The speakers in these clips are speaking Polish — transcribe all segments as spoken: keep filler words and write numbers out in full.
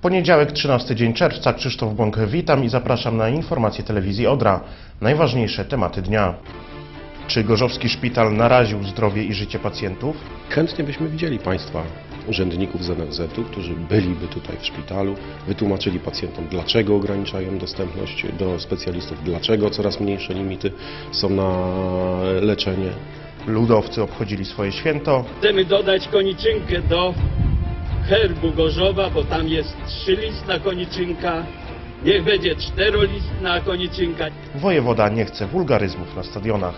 Poniedziałek, trzynasty dzień czerwca, Krzysztof Bąk, witam i zapraszam na informacje telewizji Odra. Najważniejsze tematy dnia. Czy gorzowski szpital naraził zdrowie i życie pacjentów? Chętnie byśmy widzieli Państwa urzędników z N F Z-u, którzy byliby tutaj w szpitalu, wytłumaczyli pacjentom, dlaczego ograniczają dostępność do specjalistów, dlaczego coraz mniejsze limity są na leczenie. Ludowcy obchodzili swoje święto. Chcemy dodać koniczynkę do herbu Gorzowa, bo tam jest trzylistna koniczynka. Niech będzie czterolistna koniczynka. Wojewoda nie chce wulgaryzmów na stadionach.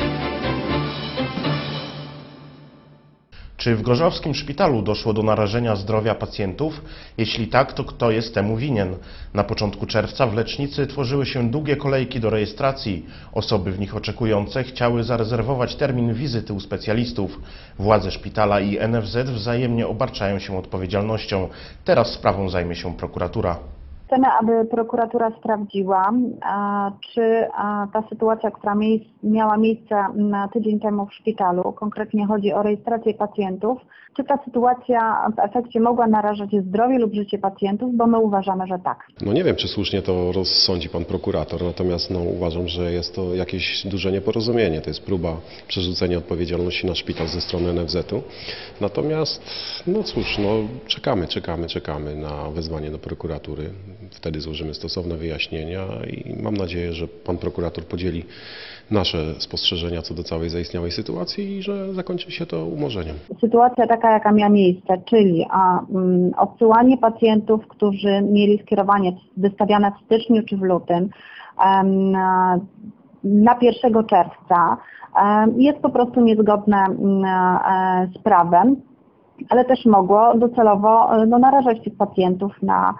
Czy w gorzowskim szpitalu doszło do narażenia zdrowia pacjentów? Jeśli tak, to kto jest temu winien? Na początku czerwca w lecznicy tworzyły się długie kolejki do rejestracji. Osoby w nich oczekujące chciały zarezerwować termin wizyty u specjalistów. Władze szpitala i N F Z wzajemnie obarczają się odpowiedzialnością. Teraz sprawą zajmie się prokuratura. Chcemy, aby prokuratura sprawdziła, czy ta sytuacja, która miała miejsce tydzień temu w szpitalu, konkretnie chodzi o rejestrację pacjentów, czy ta sytuacja w efekcie mogła narażać zdrowie lub życie pacjentów, bo my uważamy, że tak. No nie wiem, czy słusznie to rozsądzi pan prokurator, natomiast no, uważam, że jest to jakieś duże nieporozumienie. To jest próba przerzucenia odpowiedzialności na szpital ze strony N F Z-u. Natomiast, no cóż, no, czekamy, czekamy, czekamy na wezwanie do prokuratury. Wtedy złożymy stosowne wyjaśnienia i mam nadzieję, że pan prokurator podzieli nasze spostrzeżenia co do całej zaistniałej sytuacji i że zakończy się to umorzeniem. Sytuacja taka, jaka miała miejsce, czyli a, um, odsyłanie pacjentów, którzy mieli skierowanie wystawiane w styczniu czy w lutym um, na pierwszego czerwca um, jest po prostu niezgodne um, z prawem, ale też mogło docelowo no, narażać tych pacjentów na,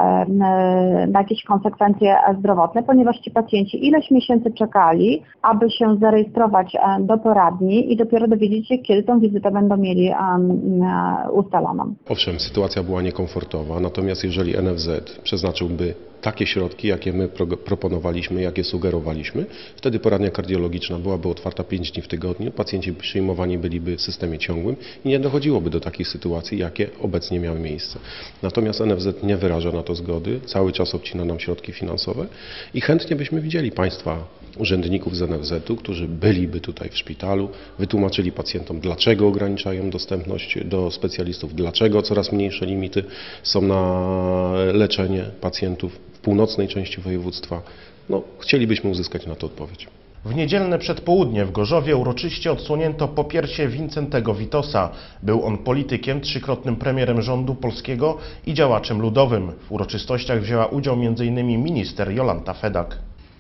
na jakieś konsekwencje zdrowotne, ponieważ ci pacjenci ileś miesięcy czekali, aby się zarejestrować do poradni i dopiero dowiedzieć się, kiedy tą wizytę będą mieli ustaloną. Owszem, sytuacja była niekomfortowa, natomiast jeżeli N F Z przeznaczyłby takie środki, jakie my pro, proponowaliśmy, jakie sugerowaliśmy, wtedy poradnia kardiologiczna byłaby otwarta pięć dni w tygodniu, pacjenci przyjmowani byliby w systemie ciągłym i nie dochodziłoby do takich sytuacji, jakie obecnie miały miejsce. Natomiast N F Z nie wyraża na to zgody, cały czas obcina nam środki finansowe i chętnie byśmy widzieli Państwa urzędników z N F Z-u, którzy byliby tutaj w szpitalu, wytłumaczyli pacjentom, dlaczego ograniczają dostępność do specjalistów, dlaczego coraz mniejsze limity są na leczenie pacjentów w północnej części województwa. No, chcielibyśmy uzyskać na to odpowiedź. W niedzielne przedpołudnie w Gorzowie uroczyście odsłonięto popiercie Wincentego Witosa. Był on politykiem, trzykrotnym premierem rządu polskiego i działaczem ludowym. W uroczystościach wzięła udział między innymi minister Jolanta Fedak.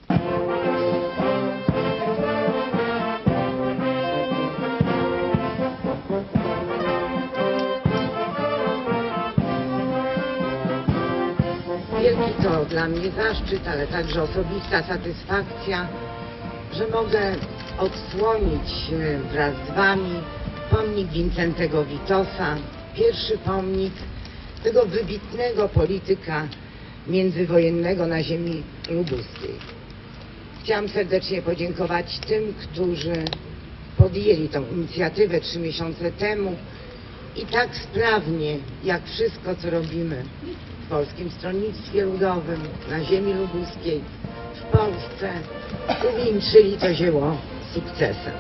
Wielki to dla mnie zaszczyt, ale także osobista satysfakcja, że mogę odsłonić wraz z Wami pomnik Wincentego Witosa, pierwszy pomnik tego wybitnego polityka międzywojennego na ziemi lubuskiej. Chciałam serdecznie podziękować tym, którzy podjęli tę inicjatywę trzy miesiące temu i tak sprawnie, jak wszystko, co robimy w Polskim Stronnictwie Ludowym, na ziemi lubuskiej, w Polsce, uwieńczyli to dzieło sukcesem.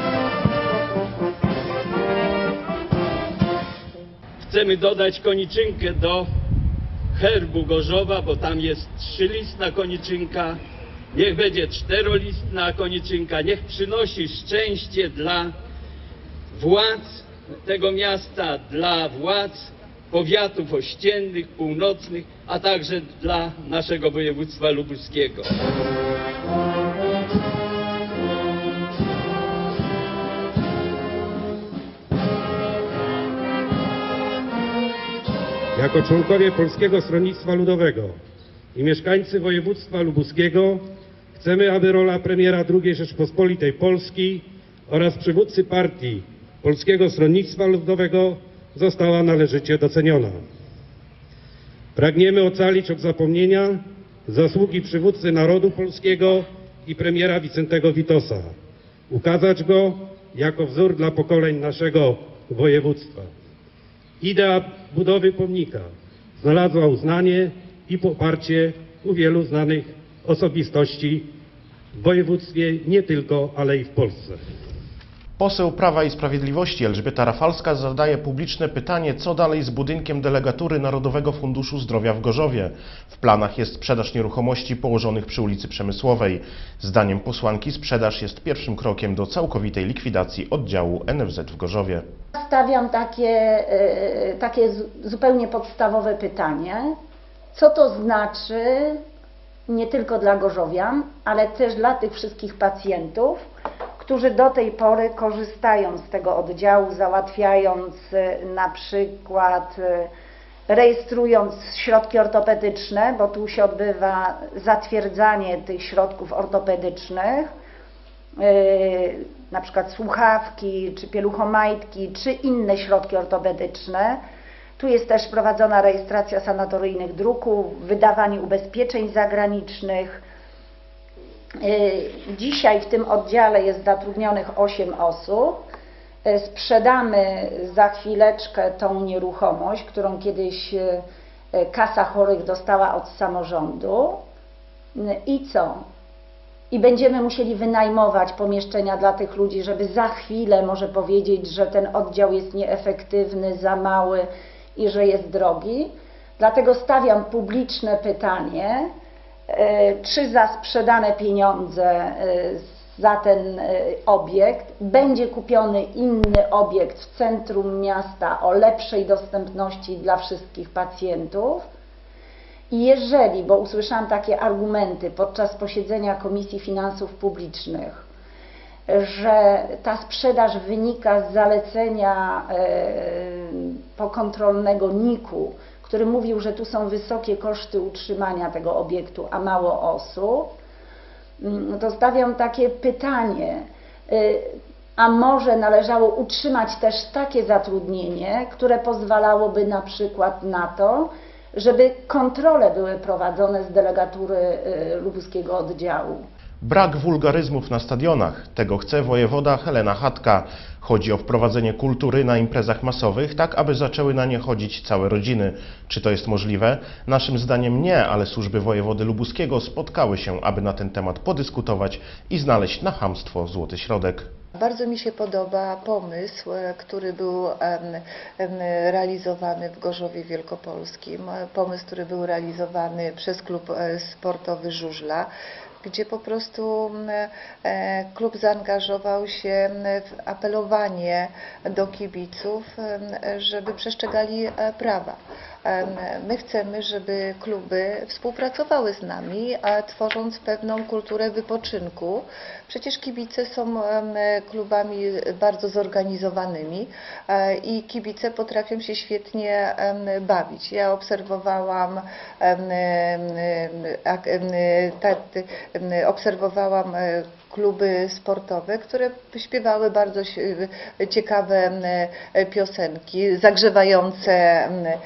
Chcemy dodać koniczynkę do herbu Gorzowa, bo tam jest trzylistna koniczynka. Niech będzie czterolistna koniczynka. Niech przynosi szczęście dla władz tego miasta, dla władz powiatów ościennych, północnych, a także dla naszego województwa lubuskiego. Jako członkowie Polskiego Stronnictwa Ludowego i mieszkańcy województwa lubuskiego chcemy, aby rola premiera drugiej Rzeczpospolitej Polski oraz przywódcy partii Polskiego Stronnictwa Ludowego została należycie doceniona. Pragniemy ocalić od zapomnienia zasługi przywódcy narodu polskiego i premiera Wincentego Witosa, ukazać go jako wzór dla pokoleń naszego województwa. Idea budowy pomnika znalazła uznanie i poparcie u wielu znanych osobistości w województwie nie tylko, ale i w Polsce. Poseł Prawa i Sprawiedliwości Elżbieta Rafalska zadaje publiczne pytanie, co dalej z budynkiem delegatury Narodowego Funduszu Zdrowia w Gorzowie. W planach jest sprzedaż nieruchomości położonych przy ulicy Przemysłowej. Zdaniem posłanki sprzedaż jest pierwszym krokiem do całkowitej likwidacji oddziału N F Z w Gorzowie. Stawiam takie, takie zupełnie podstawowe pytanie, co to znaczy nie tylko dla gorzowian, ale też dla tych wszystkich pacjentów, którzy do tej pory korzystają z tego oddziału, załatwiając na przykład, rejestrując środki ortopedyczne, bo tu się odbywa zatwierdzanie tych środków ortopedycznych, na przykład słuchawki, czy pieluchomajtki, czy inne środki ortopedyczne. Tu jest też prowadzona rejestracja sanatoryjnych druków, wydawanie ubezpieczeń zagranicznych. Dzisiaj w tym oddziale jest zatrudnionych osiem osób. Sprzedamy za chwileczkę tą nieruchomość, którą kiedyś Kasa Chorych dostała od samorządu. I co? I będziemy musieli wynajmować pomieszczenia dla tych ludzi, żeby za chwilę może powiedzieć, że ten oddział jest nieefektywny, za mały i że jest drogi. Dlatego stawiam publiczne pytanie, czy za sprzedane pieniądze za ten obiekt będzie kupiony inny obiekt w centrum miasta o lepszej dostępności dla wszystkich pacjentów. I jeżeli, bo usłyszałam takie argumenty podczas posiedzenia Komisji Finansów Publicznych, że ta sprzedaż wynika z zalecenia pokontrolnego N I K-u, który mówił, że tu są wysokie koszty utrzymania tego obiektu, a mało osób, to stawiam takie pytanie, a może należało utrzymać też takie zatrudnienie, które pozwalałoby na przykład na to, żeby kontrole były prowadzone z delegatury lubuskiego oddziału. Brak wulgaryzmów na stadionach. Tego chce wojewoda Helena Chatka. Chodzi o wprowadzenie kultury na imprezach masowych, tak aby zaczęły na nie chodzić całe rodziny. Czy to jest możliwe? Naszym zdaniem nie, ale służby wojewody lubuskiego spotkały się, aby na ten temat podyskutować i znaleźć na chamstwo złoty środek. Bardzo mi się podoba pomysł, który był realizowany w Gorzowie Wielkopolskim, pomysł, który był realizowany przez klub sportowy Żużla, gdzie po prostu klub zaangażował się w apelowanie do kibiców, żeby przestrzegali prawa. My chcemy, żeby kluby współpracowały z nami, tworząc pewną kulturę wypoczynku. Przecież kibice są klubami bardzo zorganizowanymi i kibice potrafią się świetnie bawić. Ja obserwowałam, obserwowałam kluby sportowe, które śpiewały bardzo ciekawe piosenki, zagrzewające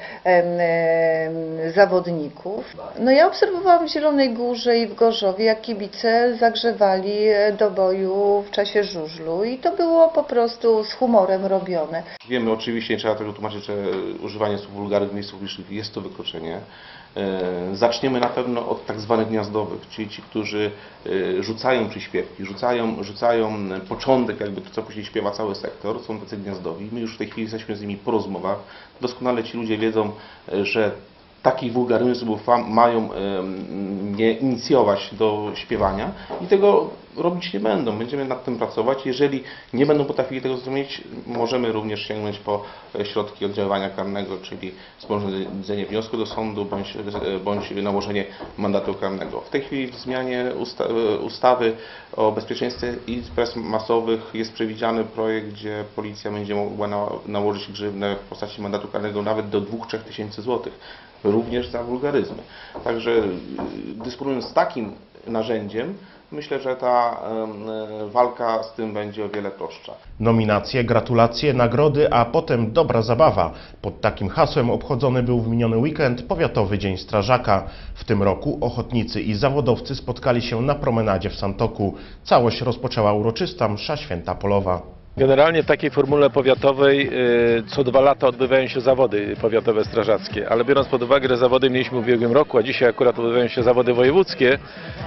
zawodników. No ja obserwowałam w Zielonej Górze i w Gorzowie, jak kibice zagrzewali do boju w czasie żużlu i to było po prostu z humorem robione. Wiemy, oczywiście nie trzeba tego tłumaczyć, że używanie słów wulgarnych w miejscu publicznym jest to wykroczenie. Zaczniemy na pewno od tak zwanych gniazdowych, czyli ci, którzy rzucają przyśpiewki, rzucają, rzucają początek, jakby to, co później śpiewa cały sektor, są tacy gniazdowi. My już w tej chwili jesteśmy z nimi po rozmowach. Doskonale ci ludzie wiedzą, że takich wulgaryzmów mają nie inicjować do śpiewania i tego robić nie będą. Będziemy nad tym pracować. Jeżeli nie będą potrafili tego zrozumieć, możemy również sięgnąć po środki oddziaływania karnego, czyli sporządzenie wniosku do sądu bądź, bądź nałożenie mandatu karnego. W tej chwili w zmianie usta ustawy o bezpieczeństwie imprez masowych jest przewidziany projekt, gdzie policja będzie mogła na nałożyć grzywnę w postaci mandatu karnego nawet do dwóch do trzech tysięcy złotych, również za wulgaryzmy. Także dysponując takim narzędziem, myślę, że ta y, walka z tym będzie o wiele prostsza. Nominacje, gratulacje, nagrody, a potem dobra zabawa. Pod takim hasłem obchodzony był w miniony weekend Powiatowy Dzień Strażaka. W tym roku ochotnicy i zawodowcy spotkali się na promenadzie w Santoku. Całość rozpoczęła uroczysta msza święta polowa. Generalnie w takiej formule powiatowej co dwa lata odbywają się zawody powiatowe strażackie, ale biorąc pod uwagę, że zawody mieliśmy w ubiegłym roku, a dzisiaj akurat odbywają się zawody wojewódzkie,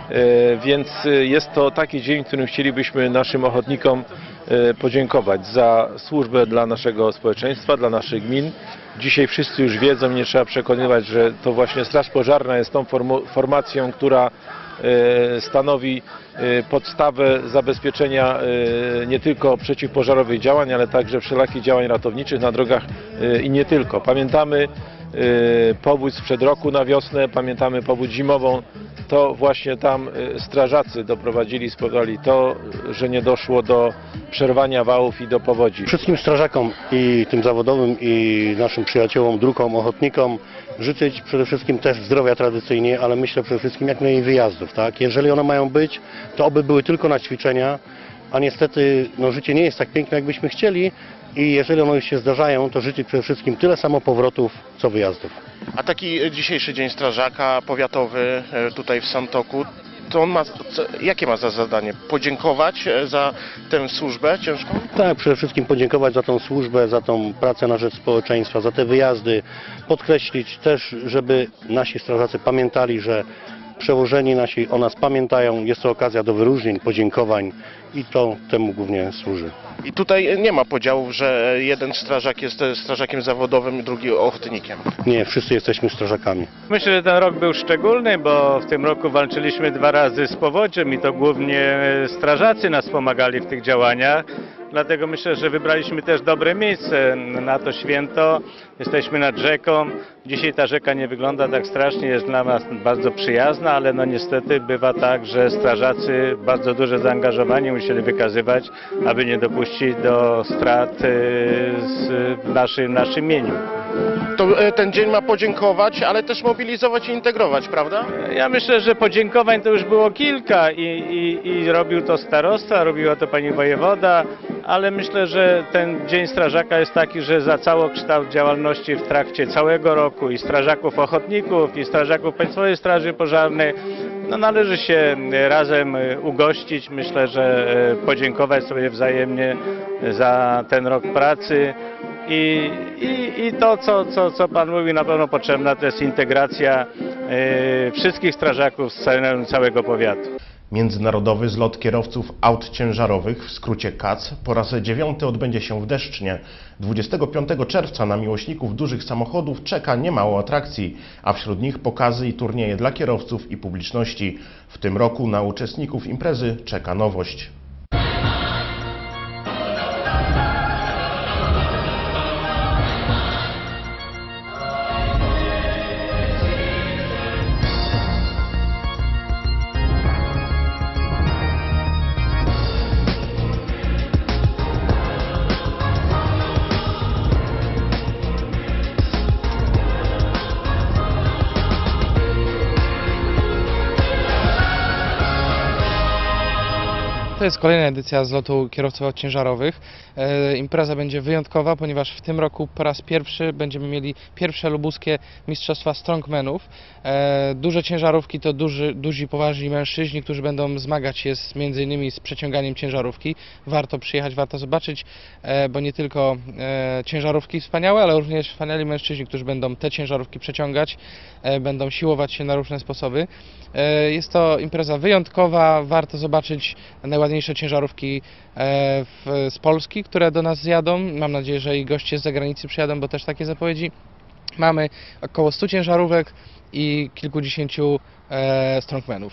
więc jest to taki dzień, w którym chcielibyśmy naszym ochotnikom podziękować za służbę dla naszego społeczeństwa, dla naszych gmin. Dzisiaj wszyscy już wiedzą, nie trzeba przekonywać, że to właśnie Straż Pożarna jest tą formacją, która stanowi podstawę zabezpieczenia nie tylko przeciwpożarowych działań, ale także wszelakich działań ratowniczych na drogach i nie tylko. Pamiętamy powódź sprzed roku na wiosnę, pamiętamy powódź zimową. To właśnie tam strażacy doprowadzili, spowodowali to, że nie doszło do przerwania wałów i do powodzi. Wszystkim strażakom i tym zawodowym i naszym przyjaciołom, drukom, ochotnikom życzyć przede wszystkim też zdrowia tradycyjnie, ale myślę przede wszystkim jak najmniej wyjazdów. Tak? Jeżeli one mają być, to oby były tylko na ćwiczenia, a niestety no, życie nie jest tak piękne, jakbyśmy chcieli i jeżeli one już się zdarzają, to życzyć przede wszystkim tyle samo powrotów, co wyjazdów. A taki dzisiejszy Dzień Strażaka Powiatowy tutaj w Santoku, to on ma, jakie ma za zadanie? Podziękować za tę służbę ciężką? Tak, przede wszystkim podziękować za tą służbę, za tą pracę na rzecz społeczeństwa, za te wyjazdy. Podkreślić też, żeby nasi strażacy pamiętali, że przełożeni nasi o nas pamiętają. Jest to okazja do wyróżnień, podziękowań i to temu głównie służy. I tutaj nie ma podziałów, że jeden strażak jest strażakiem zawodowym, drugi ochotnikiem. Nie, wszyscy jesteśmy strażakami. Myślę, że ten rok był szczególny, bo w tym roku walczyliśmy dwa razy z powodziem i to głównie strażacy nas pomagali w tych działaniach. Dlatego myślę, że wybraliśmy też dobre miejsce na to święto. Jesteśmy nad rzeką. Dzisiaj ta rzeka nie wygląda tak strasznie, jest dla nas bardzo przyjazna, ale no niestety bywa tak, że strażacy bardzo duże zaangażowanie musieli wykazywać, aby nie dopuścić do strat w naszym, naszym mieniu. To ten dzień ma podziękować, ale też mobilizować i integrować, prawda? Ja myślę, że podziękowań to już było kilka i, i, i robił to starosta, robiła to pani wojewoda, ale myślę, że ten Dzień Strażaka jest taki, że za całokształt działalności w trakcie całego roku i strażaków ochotników, i strażaków Państwowej Straży Pożarnej no, należy się razem ugościć. Myślę, że podziękować sobie wzajemnie za ten rok pracy. I, i, i to, co, co, co Pan mówi, na pewno potrzebna, to jest integracja y, wszystkich strażaków z całego, całego powiatu. Międzynarodowy zlot kierowców aut ciężarowych, w skrócie K A C, po raz dziewiąty odbędzie się w Deszcznie. dwudziestego piątego czerwca na miłośników dużych samochodów czeka niemało atrakcji, a wśród nich pokazy i turnieje dla kierowców i publiczności. W tym roku na uczestników imprezy czeka nowość. To jest kolejna edycja zlotu kierowców aut ciężarowych. E, impreza będzie wyjątkowa, ponieważ w tym roku po raz pierwszy będziemy mieli pierwsze lubuskie mistrzostwa strongmenów. E, duże ciężarówki to duży, duzi, poważni mężczyźni, którzy będą zmagać się z, między innymi z przeciąganiem ciężarówki. Warto przyjechać, warto zobaczyć, e, bo nie tylko e, ciężarówki wspaniałe, ale również wspaniali mężczyźni, którzy będą te ciężarówki przeciągać, e, będą siłować się na różne sposoby. E, jest to impreza wyjątkowa, warto zobaczyć najładniejsze ciężarówki w, z Polski, które do nas zjadą. Mam nadzieję, że i goście z zagranicy przyjadą, bo też takie zapowiedzi. Mamy około stu ciężarówek i kilkudziesięciu e, strongmenów.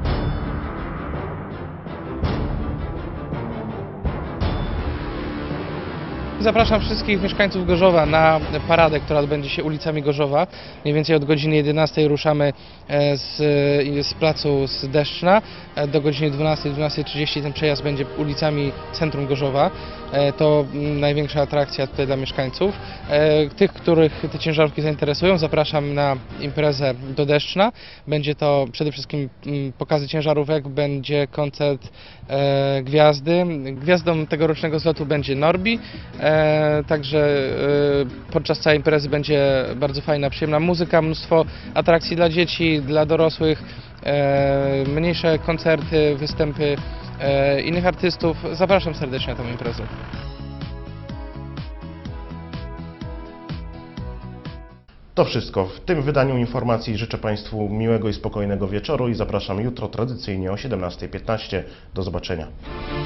Zapraszam wszystkich mieszkańców Gorzowa na paradę, która odbędzie się ulicami Gorzowa. Mniej więcej od godziny jedenastej ruszamy z, z placu z Deszczna. Do godziny dwunastej, dwunastej trzydzieści ten przejazd będzie ulicami centrum Gorzowa. To największa atrakcja tutaj dla mieszkańców. Tych, których te ciężarówki zainteresują, zapraszam na imprezę do Deszczna. Będzie to przede wszystkim pokazy ciężarówek, będzie koncert e, Gwiazdy. Gwiazdą tegorocznego zlotu będzie Norbi. E, także e, podczas całej imprezy będzie bardzo fajna, przyjemna muzyka, mnóstwo atrakcji dla dzieci, dla dorosłych, e, mniejsze koncerty, występy e, innych artystów. Zapraszam serdecznie na tę imprezę. To wszystko w tym wydaniu informacji. Życzę Państwu miłego i spokojnego wieczoru i zapraszam jutro tradycyjnie o siedemnastej piętnaście. Do zobaczenia.